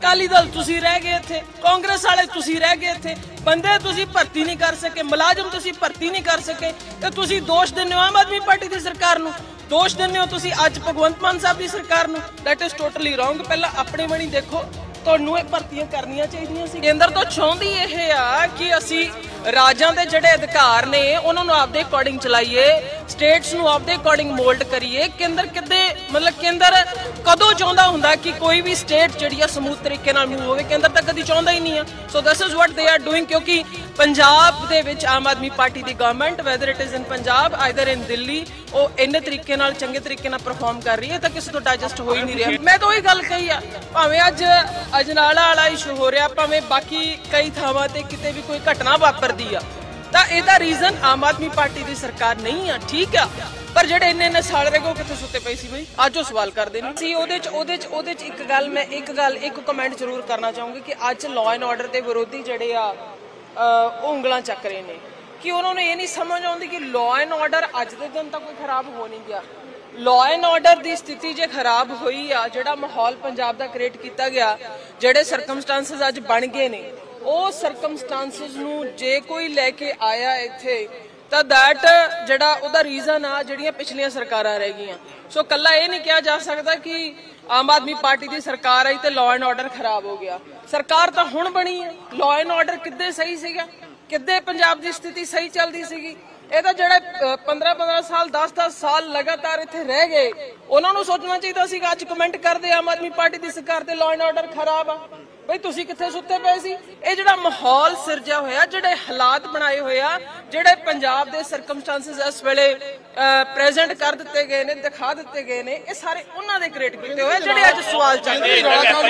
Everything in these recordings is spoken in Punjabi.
अकाली दल तुसी रह गए थे, कांग्रेस वाले तुसी रह गए थे, बंदे तुसी भर्ती नहीं कर सके, मुलाजम तुसी भर्ती नहीं कर सके, तो तुसी दोष दिंदे हो आम आदमी पार्टी की सरकार नूं, दोष दिंदे हो तुसी अज भगवंत मान साहब की सरकार नूं। That is totally wrong. पहला अपने बनी देखो, ਤੁਹਾਨੂੰ ਇਹ ਭਰਤੀਆਂ ਕਰਨੀਆਂ ਚਾਹੀਦੀਆਂ ਸੀ। ਕੇਂਦਰ ਤੋਂ ਚਾਹੁੰਦੀ ਇਹ ਆ ਕਿ ਅਸੀਂ ਰਾਜਾਂ ਦੇ ਜਿਹੜੇ ਅਧਿਕਾਰ ਨੇ ਉਹਨਾਂ ਨੂੰ ਆਪਦੇ ਅਕੋਰਡਿੰਗ ਚਲਾਈਏ, ਸਟੇਟਸ ਨੂੰ ਆਪਦੇ ਅਕੋਰਡਿੰਗ ਮੋਲਡ ਕਰੀਏ। ਕੇਂਦਰ ਕਿੱਦੇ ਮਤਲਬ ਕੇਂਦਰ ਕਦੋਂ ਚਾਹੁੰਦਾ ਹੁੰਦਾ ਕਿ ਕੋਈ ਵੀ ਸਟੇਟ ਜਿਹੜੀ ਆ ਸਮੂਥ ਤਰੀਕੇ ਨਾਲ ਮੂਵ ਹੋਵੇ? ਕੇਂਦਰ ਤਾਂ ਕਦੀ ਚਾਹੁੰਦਾ ਹੀ ਨਹੀਂ ਆ। ਸੋ this is what they are doing, ਕਿਉਂਕਿ ਪੰਜਾਬ ਦੇ ਵਿੱਚ ਆਮ ਆਦਮੀ ਪਾਰਟੀ ਦੀ government whether it is in Punjab either in Delhi, ਉਹ ਇੰਨੇ ਤਰੀਕੇ ਨਾਲ ਚੰਗੇ ਤਰੀਕੇ ਨਾਲ ਪਰਫਾਰਮ ਕਰ ਰਹੀ ਹੈ ਤਾਂ ਕਿਸੇ ਤੋਂ ਡਾਈਜੈਸਟ ਹੋ ਹੀ ਨਹੀਂ ਰਿਹਾ। ਮੈਂ ਤਾਂ ਉਹੀ ਗੱਲ ਕਹੀ ਆ, ਭਾਵੇਂ ਅੱਜ ਅਜਨਾਲਾ वाला इशू हो रहा, भावें बाकी कई थावां ते किते भी कोई घटना वापरदी आ, तां इहदा रीजन आम आदमी पार्टी की सरकार नहीं आ। ठीक आ, पर ਜਿਹੜੇ ਇੰਨੇ ਸਾਲ ਰਹਿ ਗਏ ਕਿੱਥੇ ਸੁੱਤੇ ਪਏ ਸੀ ਬਈ? ਅੱਜ ਉਹ ਸਵਾਲ ਕਰਦੇ ਨੇ ਸੀ। ਉਹਦੇ ਚ ਇੱਕ ਗੱਲ ਮੈਂ ਇੱਕ ਕਮੈਂਟ ਜ਼ਰੂਰ ਕਰਨਾ ਚਾਹੂੰਗੀ ਕਿ ਅੱਜ ਲਾਅ ਐਂਡ ਆਰਡਰ ਦੇ ਵਿਰੋਧੀ ਜਿਹੜੇ ਆ ਉਹ ਉਂਗਲਾਂ ਚੱਕ ਰਹੇ ਨੇ ਕਿ ਉਹਨਾਂ ਨੂੰ ਇਹ ਨਹੀਂ ਸਮਝ ਆਉਂਦੀ ਕਿ ਲਾਅ ਐਂਡ ਆਰਡਰ ਅੱਜ ਦੇ ਦਿਨ ਤਾਂ ਕੋਈ ਖਰਾਬ ਹੋ ਨਹੀਂ ਗਿਆ। ਲਾਅ ਐਂਡ ਆਰਡਰ ਦੀ ਸਥਿਤੀ ਜੇ ਖਰਾਬ ਹੋਈ ਆ, ਜਿਹੜਾ ਮਾਹੌਲ ਪੰਜਾਬ ਦਾ ਕ੍ਰੀਏਟ ਕੀਤਾ ਗਿਆ, ਜਿਹੜੇ ਸਰਕਮਸਟੈਂਸਸ ਅੱਜ ਬਣ ਗਏ ਨੇ, ਉਹ ਸਰਕਮਸਟੈਂਸਸ ਨੂੰ ਜੇ ਕੋਈ ਲੈ ਕੇ ਆਇਆ ਇੱਥੇ ਤਾਂ ਦੈਟ ਜਿਹੜਾ ਉਹਦਾ ਰੀਜ਼ਨ ਆ ਜਿਹੜੀਆਂ ਪਿਛਲੀਆਂ ਸਰਕਾਰਾਂ ਰਹਿ ਗਈਆਂ। ਸੋ ਕੱਲਾ ਇਹ ਨਹੀਂ ਕਿਹਾ ਜਾ ਸਕਦਾ ਕਿ ਆਮ ਆਦਮੀ ਪਾਰਟੀ ਦੀ ਸਰਕਾਰ ਆਈ ਤੇ ਲਾਅ ਐਂਡ ਆਰਡਰ ਖਰਾਬ ਹੋ ਗਿਆ। ਸਰਕਾਰ ਤਾਂ ਹੁਣ ਬਣੀ ਹੈ, ਲਾਅ ਐਂਡ ਆਰਡਰ ਕਿੱਦੇ ਸਹੀ ਸੀਗਾ, ਕਿੱਦੇ ਪੰਜਾਬ ਦੀ ਸਥਿਤੀ ਸਹੀ ਚੱਲਦੀ ਸੀਗੀ? ਇਹ ਤਾਂ ਜਿਹੜੇ 15 ਸਾਲ 10 ਸਾਲ ਲਗਾਤਾਰ ਇੱਥੇ ਰਹਿ ਗਏ ਉਹਨਾਂ ਨੂੰ ਸੋਚਣਾ ਚਾਹੀਦਾ ਸੀਗਾ। ਅੱਜ ਕਮੈਂਟ ਕਰਦੇ ਆਮ ਆਦਮੀ ਪਾਰਟੀ ਦੀ ਸਰਕਾਰ ਤੇ ਲਾਅ ਐਂਡ ਆਰਡਰ ਖਰਾਬ ਆ, ਬਈ ਤੁਸੀਂ ਕਿੱਥੇ ਸੁੱਤੇ ਪਏ ਸੀ? ਇਹ ਜਿਹੜਾ ਮਾਹੌਲ ਸਿਰਜਿਆ ਹੋਇਆ, ਜਿਹੜੇ ਹਾਲਾਤ ਬਣਾਏ ਹੋਏ ਆ, ਜਿਹੜੇ ਪੰਜਾਬ ਦੇ ਸਰਕਮਸਟੈਂਸਸ ਇਸ ਵੇਲੇ ਪ੍ਰੈਜ਼ੈਂਟ ਕਰ ਦਿੱਤੇ ਗਏ ਨੇ, ਦਿਖਾ ਦਿੱਤੇ ਗਏ ਨੇ, ਇਹ ਸਾਰੇ ਉਹਨਾਂ ਦੇ ਕ੍ਰੀਏਟ ਕੀਤੇ ਹੋਏ ਜਿਹੜੇ ਅੱਜ ਸਵਾਲ ਚੱਲ ਰਹੇ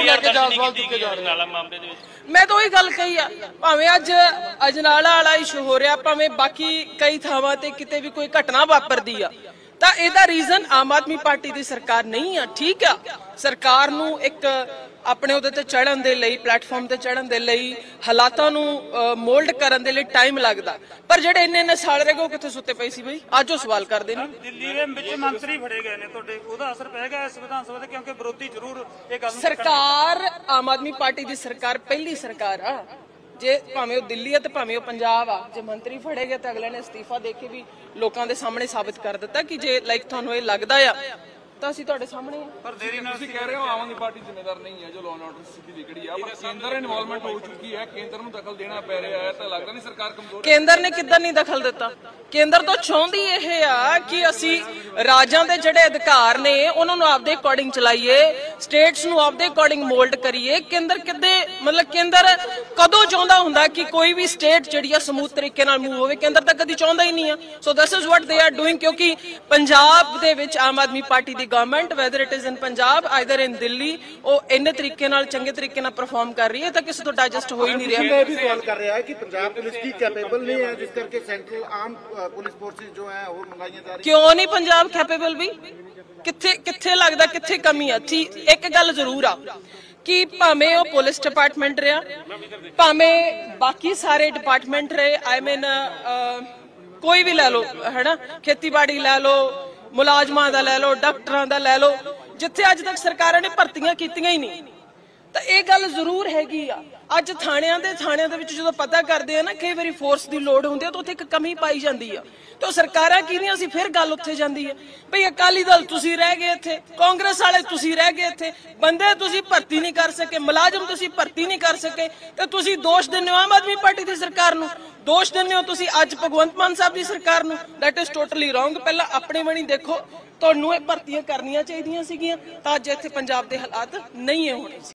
ਨੇ। ਮੈਂ ਤਾਂ ਉਹੀ ਗੱਲ ਕਹੀ ਆ, ਭਾਵੇਂ ਅੱਜ ਅਜਨਾਲਾ ਵਾਲਾ ਇਸ਼ੂ ਹੋ ਰਿਹਾ, ਭਾਵੇਂ ਬਾਕੀ ਕਈ ਥਾਵਾਂ ਤੇ ਕਿਤੇ ਵੀ ਕੋਈ ਘਟਨਾ ਵਾਪਰਦੀ ਆ, ਤਾਂ ਇਹਦਾ ਰੀਜ਼ਨ ਆਮ ਆਦਮੀ ਪਾਰਟੀ ਦੀ ਸਰਕਾਰ ਨਹੀਂ ਆ। ਠੀਕ ਆ, ਸਰਕਾਰ ਨੂੰ ਇੱਕ ਆਪਣੇ ਉਹਦੇ ਤੇ ਚੜ੍ਹਨ ਦੇ ਲਈ, ਪਲੇਟਫਾਰਮ ਤੇ ਚੜ੍ਹਨ ਦੇ ਲਈ, ਹਾਲਾਤਾਂ ਨੂੰ ਮੋਲਡ ਕਰਨ ਦੇ ਲਈ ਟਾਈਮ ਲੱਗਦਾ, ਪਰ ਜਿਹੜੇ ਇੰਨੇ ਸਾਲ ਰਹਿ ਗਏ ਉਹ ਕਿੱਥੇ ਸੁੱਤੇ ਪਏ ਸੀ ਬਈ? ਅੱਜ ਉਹ ਸਵਾਲ ਕਰਦੇ ਨੇ। ਦਿੱਲੀ ਦੇ ਵਿੱਚ ਮੰਤਰੀ ਫੜੇ ਗਏ ਨੇ, ਤੁਹਾਡੇ ਉਹਦਾ ਅਸਰ ਪੈ ਗਿਆ ਇਸ ਵਿਧਾਨ ਸਭਾ ਤੇ? ਕਿਉਂਕਿ ਵਿਰੋਧੀ ਜ਼ਰੂਰ ਇਹ ਗੱਲ ਸਰਕਾਰ ਆਮ ਆਦਮੀ ਪਾਰਟੀ ਦੀ ਸਰਕਾਰ ਪਹਿਲੀ ਸਰਕਾਰ ਆ, ਜੇ ਭਾਵੇਂ ਉਹ ਦਿੱਲੀ ਹੈ ਤੇ ਭਾਵੇਂ ਉਹ ਪੰਜਾਬ ਆ, ਜੇ ਮੰਤਰੀ ਫੜੇ ਗਏ ਤਾਂ ਅਗਲੇ ਨੇ ਅਸਤੀਫਾ ਦੇ ਕੇ ਵੀ ਲੋਕਾਂ ਦੇ ਸਾਹਮਣੇ ਸਾਬਿਤ ਕਰ ਦਿੱਤਾ ਕਿ ਜੇ ਲਾਈਕ ਤੁਹਾਨੂੰ ਇਹ ਲੱਗਦਾ ਆ ਤਾਂ ਅਸੀਂ ਤੁਹਾਡੇ ਸਾਹਮਣੇ ਆ। ਪਰ ਦੇਰੀ ਨਾਲ ਤੁਸੀਂ ਕਹਿ ਰਹੇ ਹੋ ਆਮ ਆਦਮੀ ਪਾਰਟੀ ਜ਼ਿੰਮੇਵਾਰ ਨਹੀਂ ਹੈ ਜੋ ਲਾਅ ਐਂਡ ਆਰਡਰ ਸਥਿਤੀ ਵਿਗੜੀ ਆ, ਪਰ ਕੇਂਦਰ ਇਨਵੋਲਵਮੈਂਟ ਹੋ ਚੁੱਕੀ ਹੈ, ਕੇਂਦਰ ਨੂੰ ਦਖਲ ਦੇਣਾ ਪੈ ਰਿਹਾ ਹੈ, ਤਾਂ ਲੱਗਦਾ ਨਹੀਂ ਸਰਕਾਰ ਕਮਜ਼ੋਰ ਹੈ? ਕੇਂਦਰ ਨੇ ਕਿੱਦਾਂ ਨਹੀਂ ਦਖਲ ਦਿੱਤਾ? ਕੇਂਦਰ ਤੋਂ ਚਾਹੁੰਦੀ ਇਹ ਆ ਕਿ ਅਸੀਂ ਰਾਜਾਂ ਦੇ ਜਿਹੜੇ ਅਧਿਕਾਰ ਨੇ ਉਹਨਾਂ ਨੂੰ ਆਪਦੇ ਅਕੋਰਡਿੰਗ ਚਲਾਈਏ, ਸਟੇਟਸ ਨੂੰ ਆਪਦੇ ਅਕੋਰਡਿੰਗ ਮੋਲਡ ਕਰੀਏ। ਕੇਂਦਰ ਕਿੱਦੇ ਮਤਲਬ ਕੇਂਦਰ ਕਦੋਂ ਚਾਹੁੰਦਾ ਹੁੰਦਾ ਕਿ ਕੋਈ ਵੀ ਸਟੇਟ ਜਿਹੜੀ ਆ ਸਮੂਥ ਤਰੀਕੇ ਨਾਲ ਮੂਵ ਹੋਵੇ? ਕੇਂਦਰ ਤਾਂ ਕਦੀ ਚਾਹੁੰਦਾ ਹੀ ਨਹੀਂ ਆ। ਸੋ this is what they are doing, ਕਿਉਂਕਿ ਪੰਜਾਬ ਦੇ ਵਿੱਚ ਆਮ ਆਦਮੀ ਪਾਰਟੀ ਦੀ government whether it is in Punjab either in Delhi, ਉਹ ਇੰਨੇ ਤਰੀਕੇ ਨਾਲ ਚੰਗੇ ਤਰੀਕੇ ਨਾਲ ਪਰਫਾਰਮ ਕਰ ਰਹੀ ਹੈ ਤਾਂ ਕਿਸੇ ਤੋਂ ਡਾਈਜੈਸਟ ਹੋ ਹੀ ਨਹੀਂ ਰਿਹਾ। मैं भी सवाल कर रहा है कि पंजाब पुलिस की कैपेबल नहीं है, जिस करके सेंट्रल आर्म पुलिस फोर्सेस जो है वो मंगाई जा रही। क्यों नहीं पंजाब कैपेबल भी? किथे लगदा किथे कमी आ? एक गल जरूर आ कि भावें वो पुलिस डिपार्टमेंट रहा, भावें बाकी सारे डिपार्टमेंट रहे, आई मीन कोई भी लै लो है ना, खेतीबाड़ी लै लो, मुलाजमां दा लै लो, डॉक्टरां दा लै लो, जिथे अज तक सरकारां ने भर्तियां कीतियां ही नहीं। ਤਾਂ ਇਹ ਗੱਲ ਜ਼ਰੂਰ ਹੈਗੀ ਆ। ਅੱਜ ਥਾਣਿਆਂ ਦੇ ਵਿੱਚ ਜਦੋਂ ਪਤਾ ਕਰਦੇ ਆ ਨਾ, ਕਈ ਵਾਰੀ ਫੋਰਸ ਦੀ ਲੋੜ ਹੁੰਦੀ ਆ ਤਾਂ ਉੱਥੇ ਇੱਕ ਕਮੀ ਪਾਈ ਜਾਂਦੀ ਆ, ਤੇ ਉਹ ਸਰਕਾਰਾਂ ਕਿਹਦੀਆਂ ਸੀ, ਫਿਰ ਗੱਲ ਉੱਥੇ ਜਾਂਦੀ ਹੈ ਬਈ ਅਕਾਲੀ ਦਲ ਤੁਸੀਂ ਰਹਿ ਗਏ ਇੱਥੇ, ਕਾਂਗਰਸ ਵਾਲੇ ਤੁਸੀਂ ਰਹਿ ਗਏ ਇੱਥੇ, ਬੰਦੇ ਤੁਸੀਂ ਭਰਤੀ ਨਹੀਂ ਕਰ ਸਕੇ, ਮੁਲਾਜ਼ਮ ਤੁਸੀਂ ਭਰਤੀ ਨਹੀਂ ਕਰ ਸਕੇ, ਤੇ ਤੁਸੀਂ ਦੋਸ਼ ਦਿੰਦੇ ਹੋ ਆਮ ਆਦਮੀ ਪਾਰਟੀ ਦੀ ਸਰਕਾਰ ਨੂੰ, ਦੋਸ਼ ਦਿੰਦੇ ਹੋ ਤੁਸੀਂ ਅੱਜ ਭਗਵੰਤ ਮਾਨ ਸਾਹਿਬ ਦੀ ਸਰਕਾਰ ਨੂੰ। That is totally wrong. ਪਹਿਲਾਂ ਆਪਣੇ ਬਣੀ ਦੇਖੋ, ਤੁਹਾਨੂੰ ਇਹ ਭਰਤੀਆਂ ਕਰਨੀਆਂ ਚਾਹੀਦੀਆਂ ਸੀਗੀਆਂ ਤਾਂ ਅੱਜ ਇੱਥੇ ਪੰਜਾਬ ਦੇ ਹਾਲਾਤ ਨਹੀਂ ਹੋਣੇ ਸੀ।